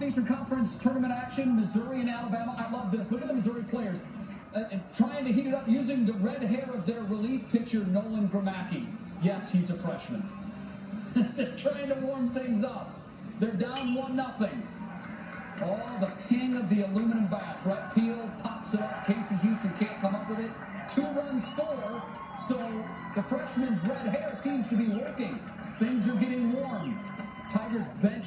Southeastern Conference tournament action, Missouri and Alabama. I love this. Look at the Missouri players trying to heat it up using the red hair of their relief pitcher, Nolan Gramacki. Yes, he's a freshman. They're trying to warm things up. They're down 1-0. Oh, the ping of the aluminum bat. Brett Peel pops it up. Casey Houston can't come up with it. 2-run score. So the freshman's red hair seems to be working. Things are getting warm. Tigers bench.